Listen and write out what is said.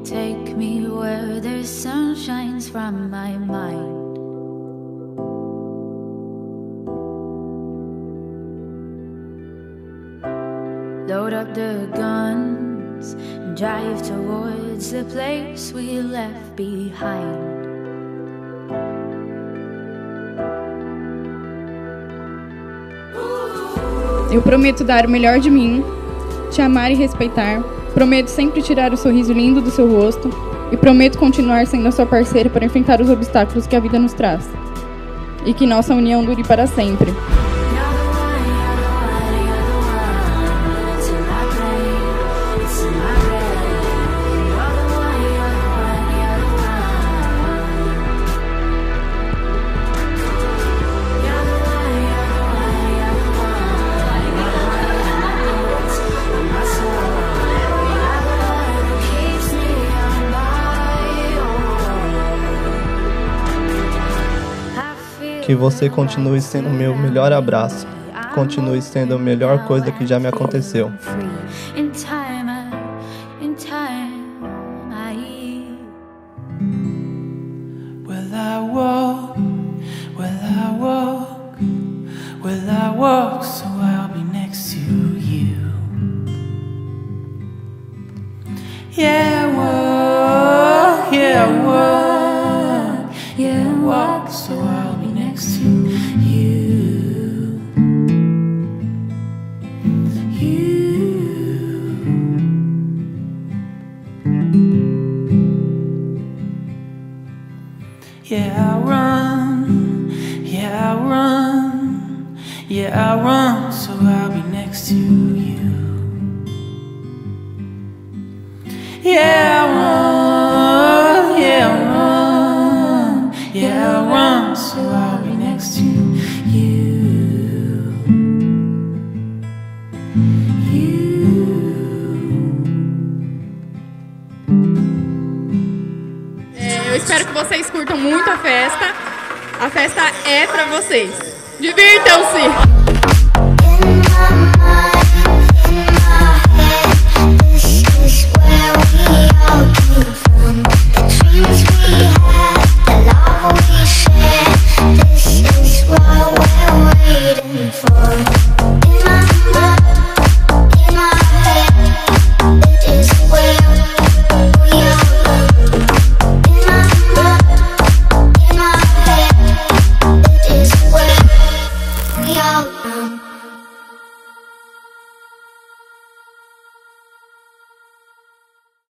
Take me where the sun shines from my mind. Load up the guns and drive towards the place we left behind. Eu prometo dar o melhor de mim, te amar e respeitar. Prometo sempre tirar o sorriso lindo do seu rosto. E prometo continuar sendo a sua parceira para enfrentar os obstáculos que a vida nos traz. E que nossa união dure para sempre. Que você continue sendo o meu melhor abraço. Continue sendo a melhor coisa que já me aconteceu. Will I walk, so I'll be next to you. Yeah, I walk, yeah, I walk, yeah, I walk, so I'll be next to you. Yeah, I run, yeah, I run, yeah, I run, so I'll be next to you. Yeah, I run, yeah, I run, yeah, I run, so I'll be next to you. Eu espero que vocês curtam muito a festa. A festa é pra vocês. Divirtam-se!